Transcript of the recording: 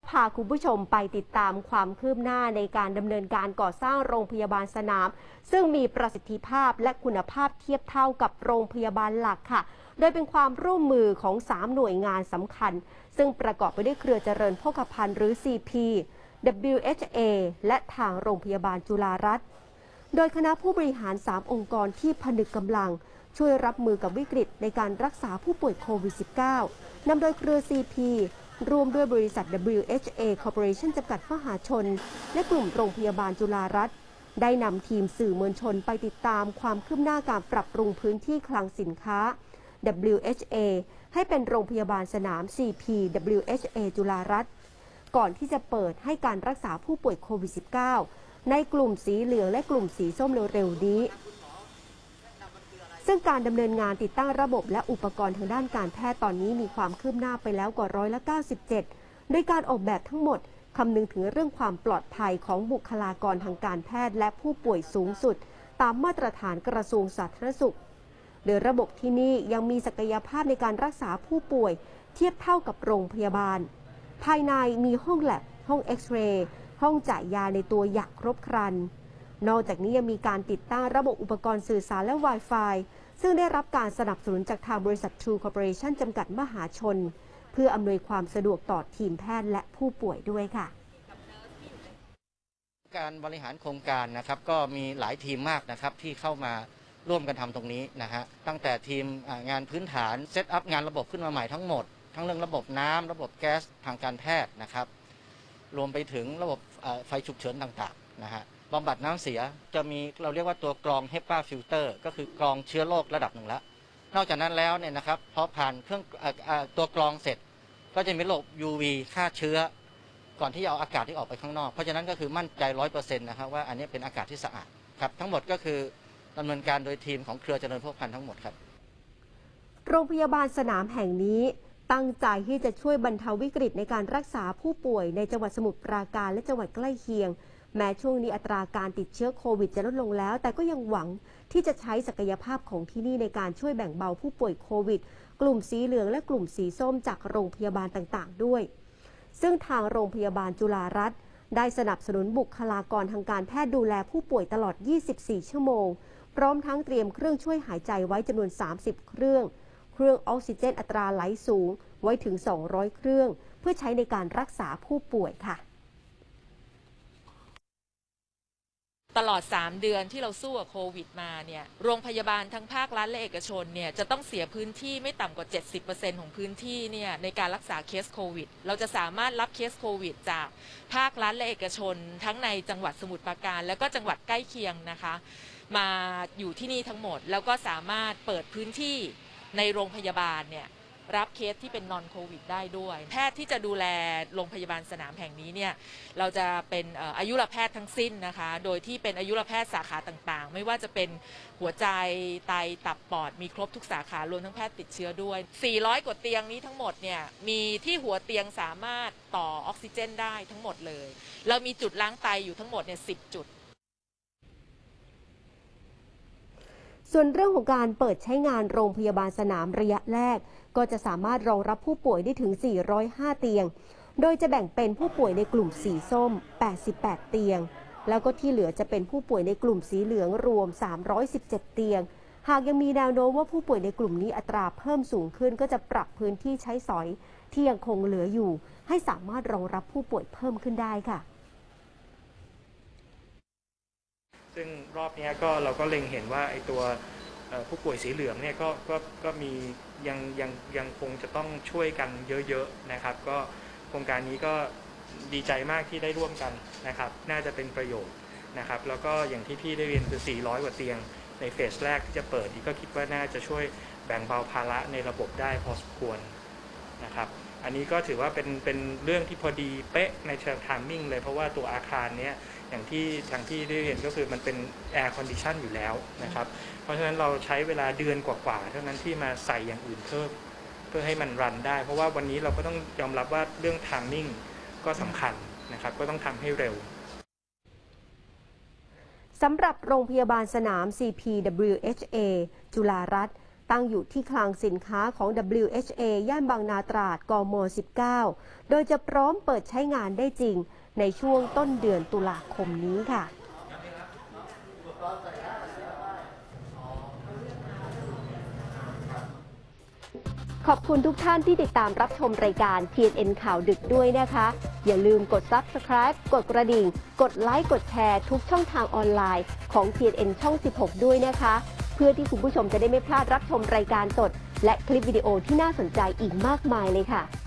พาคุณผู้ชมไปติดตามความคืบหน้าในการดำเนินการก่อสร้างโรงพยาบาลสนามซึ่งมีประสิทธิภาพและคุณภาพเทียบเท่ากับโรงพยาบาลหลักค่ะโดยเป็นความร่วมมือของ3หน่วยงานสำคัญซึ่งประกอบไปด้วยเครือเจริญโภคภัณฑ์หรือ CP WHA และทางโรงพยาบาลจุฬารัตน์โดยคณะผู้บริหาร3องค์กรที่ผนึกกำลังช่วยรับมือกับวิกฤตในการรักษาผู้ป่วยโควิด -19 นำโดยเครือ CP รวมด้วยบริษัท WHA Corporation จำกัดมหาชนและกลุ่มโรงพยาบาลจุฬารัตน์ได้นำทีมสื่อมวลชนไปติดตามความคืบหน้าการปรับปรุงพื้นที่คลังสินค้า WHA ให้เป็นโรงพยาบาลสนาม CP WHA จุฬารัตน์ก่อนที่จะเปิดให้การรักษาผู้ป่วยโควิด -19 ในกลุ่มสีเหลืองและกลุ่มสีส้มเร็วๆนี้ซึ่งการดำเนินงานติดตั้งระบบและอุปกรณ์ทางด้านการแพทย์ตอนนี้มีความคืบหน้าไปแล้วกว่า97%โดยการออกแบบทั้งหมดคำนึงถึงเรื่องความปลอดภัยของบุคลากรทางการแพทย์และผู้ป่วยสูงสุดตามมาตรฐานกระทรวงสาธารณสุขโดยระบบที่นี่ยังมีศักยภาพในการรักษาผู้ป่วยเทียบเท่ากับโรงพยาบาลภายในมีห้องแลบห้องเอ็กซเรย์ห้องจ่ายยาในตัวอย่างครบครันนอกจากนี้ยังมีการติดตั้งระบบอุปกรณ์สื่อสารและ Wi-Fi ซึ่งได้รับการสนับสนุนจากทางบริษัท True Corporation จำกัดมหาชนเพื่ออำนวยความสะดวกต่อทีมแพทย์และผู้ป่วยด้วยค่ะการบริหารโครงการนะครับก็มีหลายทีมมากนะครับที่เข้ามาร่วมกันทำตรงนี้นะฮะตั้งแต่ทีมงานพื้นฐานเซตอัพงานระบบขึ้นมาใหม่ทั้งหมดทั้งเรื่องระบบน้ำระบบแก๊สทางการแพทย์นะครับรวมไปถึงระบบไฟฉุกเฉินต่างๆนะฮะบำบัดน้ำเสียจะมีเราเรียกว่าตัวกรอง HEPA filter ก็คือกรองเชื้อโรคระดับหนึ่งแล้วนอกจากนั้นแล้วเนี่ยนะครับพอผ่านเครื่องตัวกรองเสร็จก็จะมีระบบ UV ฆ่าเชื้อก่อนที่จะเอาอากาศที่ออกไปข้างนอกเพราะฉะนั้นก็คือมั่นใจ 100% นะครับว่าอันนี้เป็นอากาศที่สะอาดครับทั้งหมดก็คือดำเนินการโดยทีมของเครือเจริญโภคภัณฑ์ทั้งหมดครับโรงพยาบาลสนามแห่งนี้ตั้งใจที่จะช่วยบรรเทาวิกฤตในการรักษาผู้ป่วยในจังหวัดสมุทรปราการและจังหวัดใกล้เคียงแม้ช่วงนี้อัตราการติดเชื้อโควิดจะลดลงแล้วแต่ก็ยังหวังที่จะใช้ศักยภาพของที่นี่ในการช่วยแบ่งเบาผู้ป่วยโควิดกลุ่มสีเหลืองและกลุ่มสีส้มจากโรงพยาบาลต่างๆด้วยซึ่งทางโรงพยาบาลจุฬารัตน์ได้สนับสนุนบุคลากรทางการแพทย์ดูแลผู้ป่วยตลอด 24 ชั่วโมงพร้อมทั้งเตรียมเครื่องช่วยหายใจไว้จำนวน 30 เครื่องออกซิเจนอัตราไหลสูงไว้ถึง 200 เครื่องเพื่อใช้ในการรักษาผู้ป่วยค่ะตลอด3 เดือนที่เราสู้กับโควิดมาเนี่ยโรงพยาบาลทั้งภาครัฐและเอกชนเนี่ยจะต้องเสียพื้นที่ไม่ต่ำกว่า 70% ของพื้นที่เนี่ยในการรักษาเคสโควิดเราจะสามารถรับเคสโควิดจากภาครัฐและเอกชนทั้งในจังหวัดสมุทรปราการและก็จังหวัดใกล้เคียงนะคะมาอยู่ที่นี่ทั้งหมดแล้วก็สามารถเปิดพื้นที่ในโรงพยาบาลเนี่ยรับเคสที่เป็นนอนโควิดได้ด้วยแพทย์ที่จะดูแลโรงพยาบาลสนามแห่งนี้เนี่ยเราจะเป็นอายุรแพทย์ทั้งสิ้นนะคะโดยที่เป็นอายุรแพทย์สาขาต่างๆไม่ว่าจะเป็นหัวใจไตตับปอดมีครบทุกสาขารวมทั้งแพทย์ติดเชื้อด้วย400กว่าเตียงนี้ทั้งหมดเนี่ยมีที่หัวเตียงสามารถต่อออกซิเจนได้ทั้งหมดเลยเรามีจุดล้างไตอยู่ทั้งหมดเนี่ย10 จุดส่วนเรื่องของการเปิดใช้งานโรงพยาบาลสนามระยะแรกก็จะสามารถรองรับผู้ป่วยได้ถึง 405 เตียง โดยจะแบ่งเป็นผู้ป่วยในกลุ่มสีส้ม 88 เตียง แล้วก็ที่เหลือจะเป็นผู้ป่วยในกลุ่มสีเหลืองรวม 317 เตียง หากยังมีแนวโน้มว่าผู้ป่วยในกลุ่มนี้อัตราเพิ่มสูงขึ้นก็จะปรับพื้นที่ใช้สอยที่ยังคงเหลืออยู่ให้สามารถรองรับผู้ป่วยเพิ่มขึ้นได้ค่ะซึ่งรอบนี้ก็เราก็เล็งเห็นว่าไอ้ตัวผู้ป่วยสีเหลืองเนี่ยก็มียังคงจะต้องช่วยกันเยอะๆนะครับก็โครงการนี้ก็ดีใจมากที่ได้ร่วมกันนะครับน่าจะเป็นประโยชน์นะครับแล้วก็อย่างที่พี่ได้เรียนคือ400 กว่าเตียงในเฟสแรกที่จะเปิดนี่ก็คิดว่าน่าจะช่วยแบ่งเบาภาระในระบบได้พอสมควรนะครับอันนี้ก็ถือว่าเป็นเรื่องที่พอดีเป๊ะในเชิงไทมิ่งเลยเพราะว่าตัวอาคารนี้อย่างที่ได้เห็นก็คือมันเป็นแอร์คอนดิชันอยู่แล้วนะครับเพราะฉะนั้นเราใช้เวลาเดือนกว่าๆเท่านั้นที่มาใส่อย่างอื่นเพิ่มเพื่อให้มันรันได้เพราะว่าวันนี้เราก็ต้องยอมรับว่าเรื่องไทมิ่งก็สำคัญนะครับก็ต้องทำให้เร็วสำหรับโรงพยาบาลสนาม CPWHA จุฬารัตน์ตั้งอยู่ที่คลังสินค้าของ WHA ย่านบางนาตราด กม. 19 โดยจะพร้อมเปิดใช้งานได้จริงในช่วงต้นเดือนตุลาคมนี้ค่ะขอบคุณทุกท่านที่ติดตามรับชมรายการ TNN ข่าวดึกด้วยนะคะ อย่าลืมกด Subscribe กดกระดิ่ง กดไลค์ กดแชร์ทุกช่องทางออนไลน์ของ TNN ช่อง 16 ด้วยนะคะ เพื่อที่คุณผู้ชมจะได้ไม่พลาดรับชมรายการสดและคลิปวิดีโอที่น่าสนใจอีกมากมายเลยค่ะ